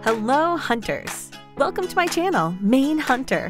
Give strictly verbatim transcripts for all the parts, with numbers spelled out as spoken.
Hello, hunters! Welcome to my channel, Maine Hunter.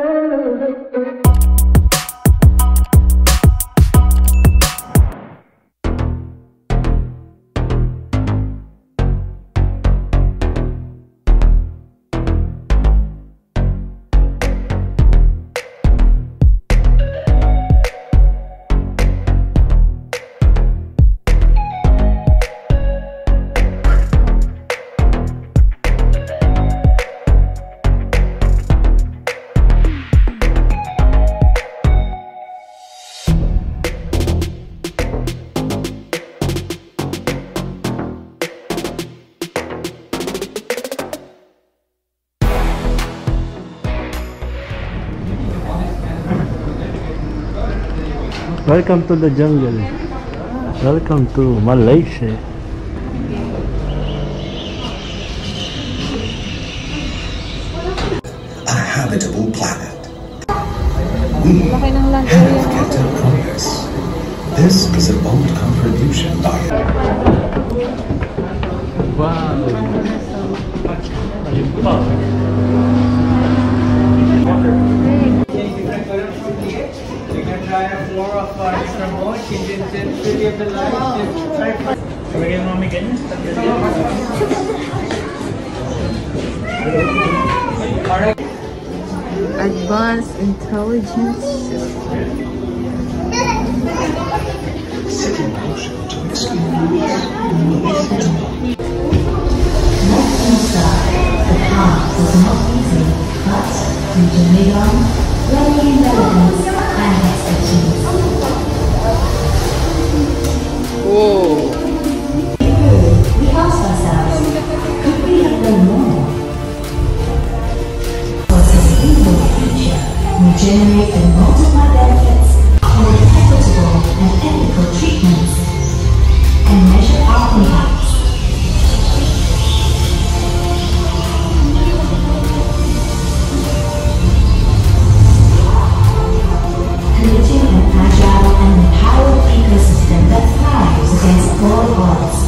Welcome to the jungle. Welcome to Malaysia. A habitable planet. We have kept our promise. This is a bold contribution by Wow. You can try a floor of uh, remote, intensity of the light. Can we get mommy again? Advanced intelligence system. set in motion to experience. Left inside, the path was not easy, but due to Leon, learning relevance and expertise. Whoa! We asked ourselves, could we have known more? For sustainable future will generate and multiply benefits for equitable and ethical treatments and measure our impacts. Creating an agile and empowered ecosystem that thrives against all odds.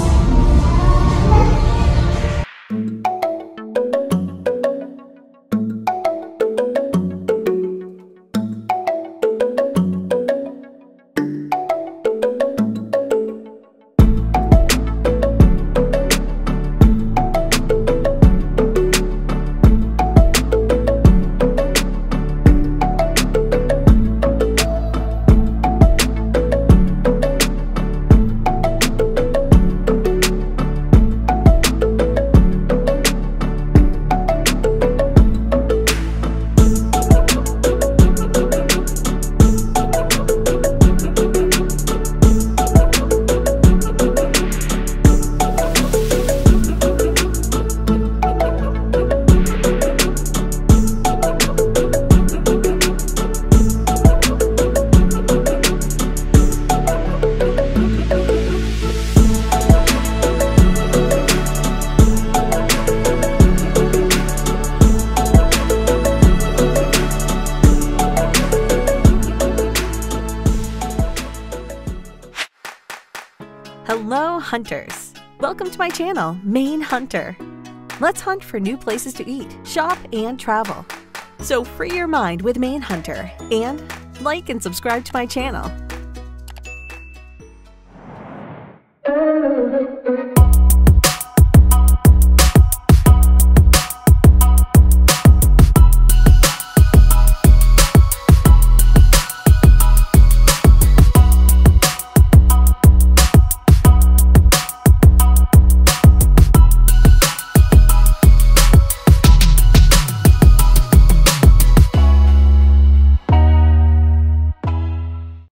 Hello, hunters! Welcome to my channel, Maine Hunter. Let's hunt for new places to eat, shop, and travel. So free your mind with Maine Hunter and like and subscribe to my channel.